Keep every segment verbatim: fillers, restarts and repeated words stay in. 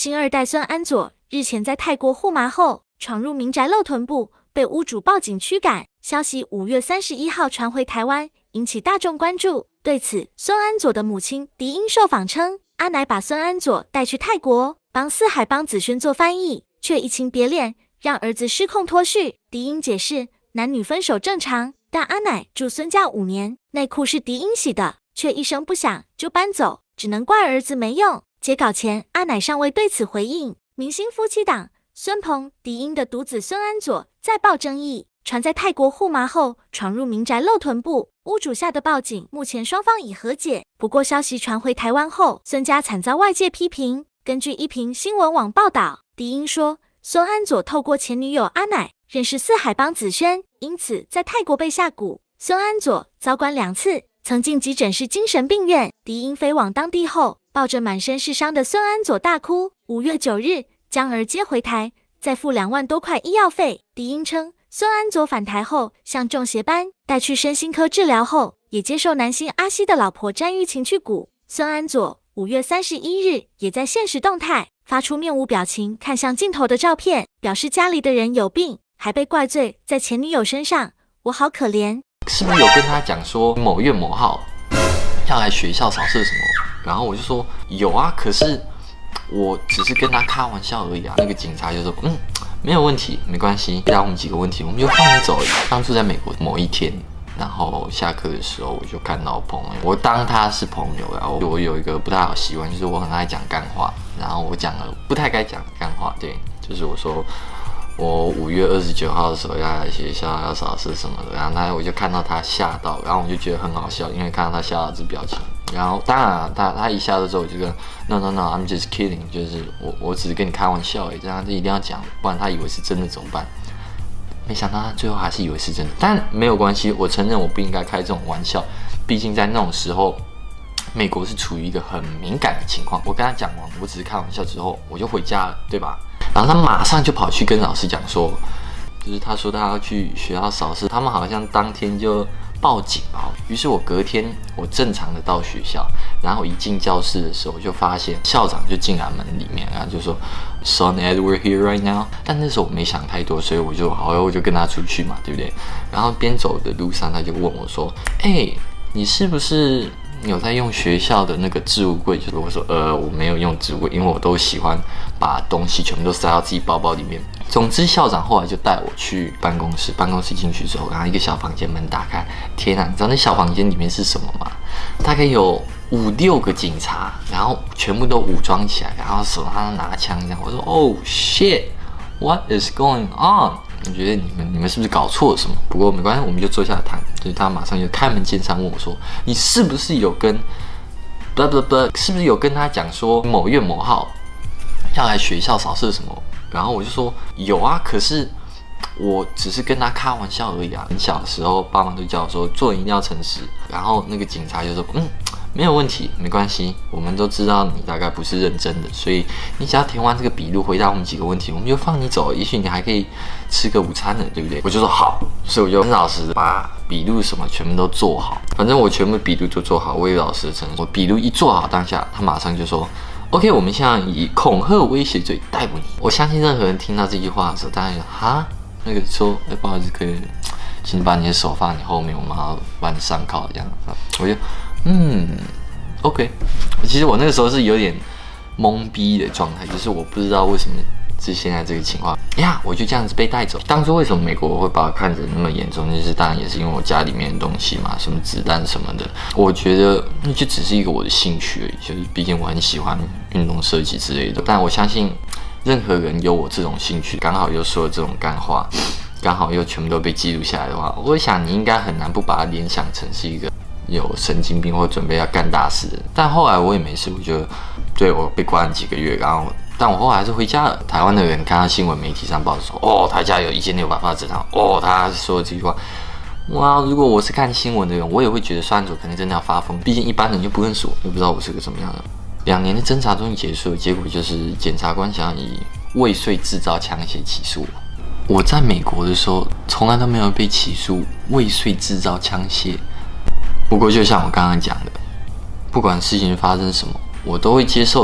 星二代孙安佐日前在泰国护麻后，闯入民宅漏臀部，被屋主报警驱赶。消息五月三十一号传回台湾，引起大众关注。对此，孙安佐的母亲狄英受访称，阿乃把孙安佐带去泰国，帮四海帮子轩做翻译，却移情别恋，让儿子失控脱序。狄英解释，男女分手正常，但阿乃住孙家五年，内裤是狄英洗的，却一声不响就搬走，只能怪儿子没用。截稿前，阿乃尚未对此回应。明星夫妻档孙鹏、狄英的独子孙安佐再爆争议，传在泰国护麻后闯入民宅漏臀部，屋主下的报警，目前双方已和解。不过消息传回台湾后，孙家惨遭外界批评。根据一评新闻网报道，狄英说，孙安佐透过前女友阿乃认识四海帮子轩，因此在泰国被下蛊。孙安佐遭关两次，曾进急诊室精神病院。狄英飞往当地后，抱着满身是伤的孙安佐大哭。五月九日，将儿接回台，再付两万多块医药费。狄英称，孙安佐返台后向中邪班带去身心科治疗后，也接受男星阿西的老婆詹玉琴去蛊。孙安佐五月三十一日也在限时动态发出面无表情看向镜头的照片，表示家里的人有病，还被怪罪在前女友身上，我好可怜。 是不是有跟他讲说某月某号要来学校扫射什么？然后我就说有啊，可是我只是跟他开玩笑而已啊。那个警察就说嗯，没有问题，没关系，回答我们几个问题，我们就放你走而已。当初在美国某一天，然后下课的时候，我就看到朋友，我当他是朋友，然后我有一个不太好习惯，就是我很爱讲干话，然后我讲了不太该讲的干话，对，就是我说我五月二十九号的时候要来学校要扫视什么的，然后他我就看到他吓到，然后我就觉得很好笑，因为看到他吓到这表情。然后当然、啊、他他一下到之后，我就跟 no no no I'm just kidding， 就是我我只是跟你开玩笑而已，这样就一定要讲，不然他以为是真的怎么办？没想到他最后还是以为是真的，但没有关系，我承认我不应该开这种玩笑，毕竟在那种时候，美国是处于一个很敏感的情况。我跟他讲完，我只是开玩笑之后，我就回家了，对吧？然后他马上就跑去跟老师讲说，就是他说他要去学校扫视，他们好像当天就报警吧。于是我隔天我正常的到学校，然后一进教室的时候，我就发现校长就进来门里面，然后就说 Son Edward here right now。但那时候我没想太多，所以我就好，我就跟他出去嘛，对不对？然后边走的路上，他就问我说：“哎、欸，你是不是有在用学校的那个置物柜？”就是我说：“呃，我没有用置物柜，因为我都喜欢把东西全部都塞到自己包包里面。”总之，校长后来就带我去办公室。办公室进去之后，然后一个小房间门打开，天啊！你知道那小房间里面是什么吗？大概有五六个警察，然后全部都武装起来，然后手上拿枪这样。我说：“Oh shit, what is going on？” 我觉得你们你们是不是搞错了什么？不过没关系，我们就坐下来谈。就是他马上就开门见山问我说：“你是不是有跟 blah blah blah， 是不是有跟他讲说某月某号要来学校扫射什么？”然后我就说有啊，可是我只是跟他开玩笑而已啊。很小的时候，爸妈都叫我说做人一定要诚实。然后那个警察就说嗯，没有问题，没关系，我们都知道你大概不是认真的，所以你只要填完这个笔录，回答我们几个问题，我们就放你走。也许你还可以吃个午餐呢，对不对？我就说好，所以我就很老实的把笔录什么全部都做好。反正我全部笔录都做好，我也老实的承认。我笔录一做好，当下他马上就说。OK， 我们现在以恐吓威胁罪逮捕你。我相信任何人听到这句话的时候，大家就哈，那个说，哎、欸，不好意思，可以，请你把你的手放你后面，我们要把你上铐这样。我就，嗯 ，OK。其实我那个时候是有点懵逼的状态，就是我不知道为什么是现在这个情况呀，我就这样子被带走。当初为什么美国会把我看得那么严重？就是当然也是因为我家里面的东西嘛，什么子弹什么的。我觉得那就只是一个我的兴趣而已，就是毕竟我很喜欢运动设计之类的。但我相信任何人有我这种兴趣，刚好又说了这种干话，刚好又全部都被记录下来的话，我想你应该很难不把它联想成是一个有神经病或准备要干大事的。但后来我也没事，我就对我被关了几个月，然后。但我后来还是回家了。台湾的人看到新闻媒体上报纸说，哦，他家有一千六百发子弹，哦，他说这句话，哇！如果我是看新闻的人，我也会觉得孙安佐可能真的要发疯。毕竟一般人就不认识我，又不知道我是个什么样的。两年的侦查终于结束了，结果就是检察官想要以未遂制造枪械起诉我。我在美国的时候，从来都没有被起诉未遂制造枪械。不过就像我刚刚讲的，不管事情发生什么，我都会接受的啦。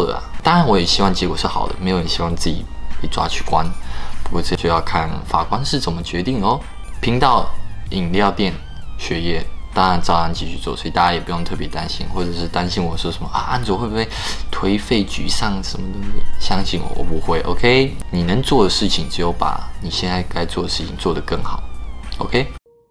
当然，我也希望结果是好的，没有人希望自己被抓去关。不过这就要看法官是怎么决定哦。频道、饮料店、学业，当然照样继续做，所以大家也不用特别担心，或者是担心我说什么啊，安卓会不会颓废沮丧什么的？相信我，我不会。OK， 你能做的事情只有把你现在该做的事情做得更好。OK。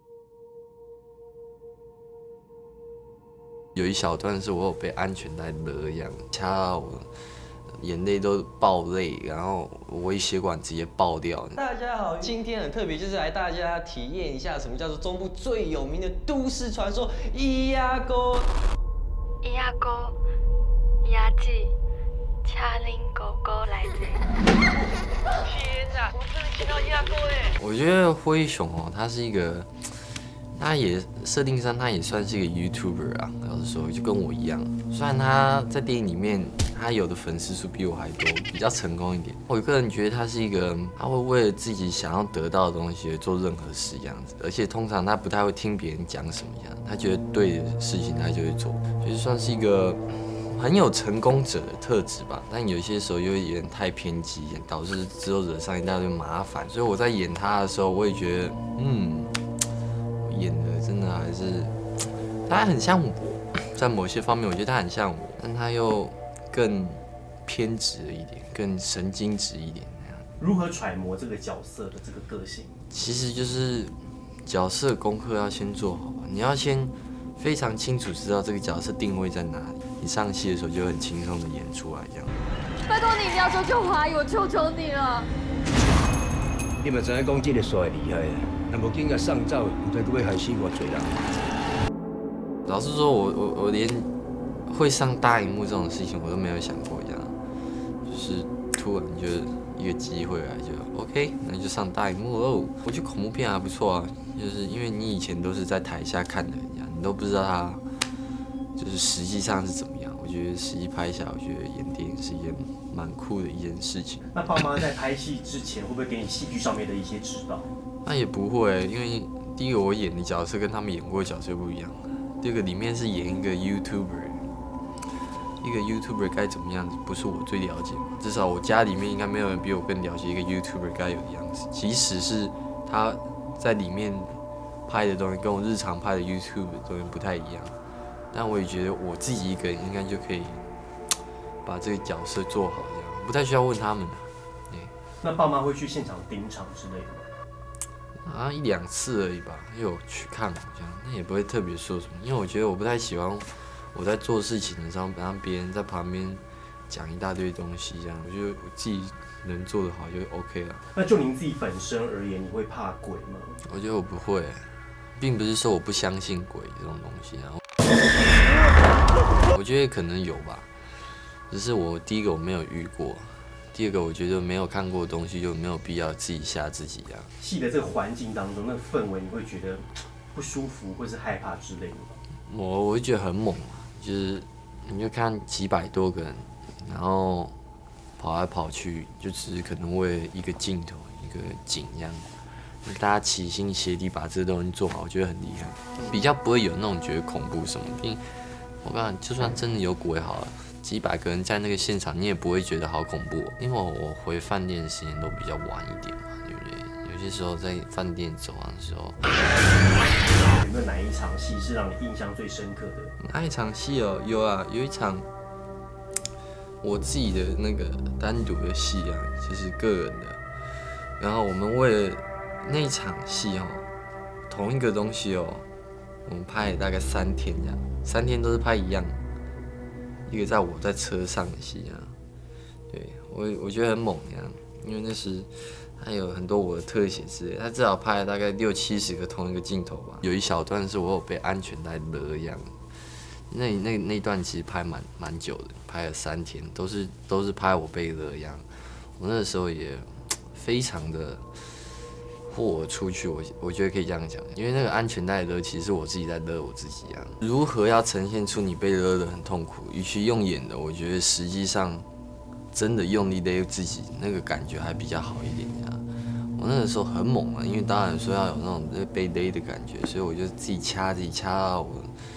有一小段是我有被安全带勒一样，掐到我眼泪都爆泪，然后微血管直接爆掉。 大家好，今天很特别，就是来大家体验一下什么叫做中部最有名的都市传说——咿呀沟。 咿呀沟，牙记，恰令狗狗来着。天哪，我真的听到咿呀沟哎！ 我觉得灰熊哦，它是一个。他也设定上，他也算是一个 YouTuber 啊。老实说，就跟我一样。虽然他在电影里面，他有的粉丝数比我还多，比较成功一点。我个人觉得他是一个，他会为了自己想要得到的东西做任何事这样子。而且通常他不太会听别人讲什么样，他觉得对的事情他就会做，就是算是一个很有成功者的特质吧。但有些时候又有点太偏激，导致之后惹上一大堆麻烦。所以我在演他的时候，我也觉得，嗯。演的真的还是，他很像我，在某些方面我觉得他很像我，但他又更偏执了一点，更神经质一点那样。 如何揣摩这个角色的这个个性？ 其实就是角色功课要先做好吧，你要先非常清楚知道这个角色定位在哪里，你上戏的时候就很轻松的演出来这样。 拜托你不要救救华裔，我求求你了。 你嘛知影讲这个煞会厉害啊？若无紧甲送走，唔知会害死偌侪人。 老实说，我我我连会上大荧幕这种事情我都没有想过，这样就是突然就一个机会来就 OK， 那就上大荧幕喽。我觉得恐怖片还不错啊，就是因为你以前都是在台下看的人家，你都不知道他就是实际上是怎么样。我觉得实际拍下，我觉得演电影是一件蛮酷的一件事情。 那爸妈在拍戏之前会不会给你戏剧上面的一些指导？ 那也不会，因为第一个我演的角色跟他们演过的角色不一样，第二个里面是演一个 YouTuber， 一个 YouTuber 该怎么样子，不是我最了解，至少我家里面应该没有人比我更了解一个 YouTuber 该有的样子。即使是他在里面拍的东西跟我日常拍的 YouTube 的东西不太一样，但我也觉得我自己一个人应该就可以把这个角色做好，这样不太需要问他们的。 那爸妈会去现场盯场之类的吗？ 啊，一两次而已吧，因为我去看好像，那也不会特别说什么，因为我觉得我不太喜欢我在做事情的时候，让别人在旁边讲一大堆东西，这样，我觉得我自己能做得好就 OK 了。 那就您自己本身而言，你会怕鬼吗？ 我觉得我不会，并不是说我不相信鬼这种东西啊，我觉得可能有吧，只是我第一个我没有遇过。第二个，我觉得没有看过的东西就没有必要自己吓自己啊。 戏的这个环境当中，那个氛围，你会觉得不舒服或是害怕之类的吗？ 我我会觉得很猛啊，就是你就看几百多个人，然后跑来跑去，就只是可能为了一个镜头、一个景这样，大家齐心协力把这个东西做好，我觉得很厉害，比较不会有那种觉得恐怖什么。毕竟我告诉你，就算真的有鬼好了。几百个人在那个现场，你也不会觉得好恐怖，因为我回饭店的时间都比较晚一点嘛，对不对？有些时候在饭店走廊的时候， 有没有哪一场戏是让你印象最深刻的？ 哪一场戏哦？有啊，有一场我自己的那个单独的戏啊，就是个人的。然后我们为了那一场戏哦，同一个东西哦，我们拍了大概三天这样，三天都是拍一样。一个在我在车上的戏啊，对我我觉得很猛呀，因为那时他有很多我的特写之类，他至少拍了大概六七十个同一个镜头吧。有一小段是我有被安全带勒一样，那那那段其实拍蛮蛮久的，拍了三天，都是都是拍我被勒一样。我那个时候也非常的豁出去，我我觉得可以这样讲，因为那个安全带勒其实是我自己在勒我自己啊。如何要呈现出你被勒得很痛苦，与其用演的，我觉得实际上真的用力勒自己，那个感觉还比较好一点呀。我那个时候很猛啊，因为当然说要有那种被勒的感觉，所以我就自己掐自己掐到我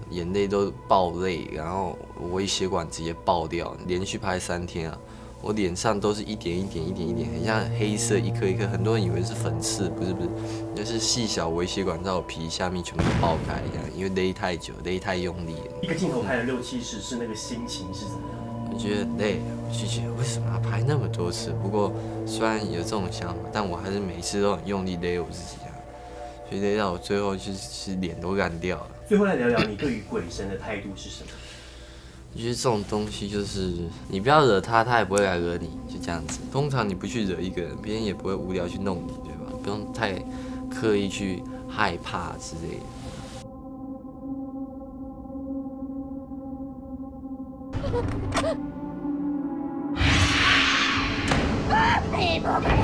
眼泪都爆泪，然后微血管直接爆掉，连续拍三天啊，我脸上都是一点一点一点一点，很像黑色一颗一颗，很多人以为是粉刺，不是不是，就是细小微血管在我皮下面全部爆开一样，因为勒太久，勒太用力了。 一个镜头拍了六七十次，那个心情是怎么样？ 我觉得累，我就觉得为什么要拍那么多次？不过虽然有这种想法，但我还是每次都很用力勒我自己啊，所以勒到我最后就是脸都干掉了。 最后来聊聊你对于鬼神的态度是什么？ 我觉得这种东西就是你不要惹他，他也不会来惹你，就这样子。通常你不去惹一个人，别人也不会无聊去弄你，对吧？不用太刻意去害怕之类的。 你不配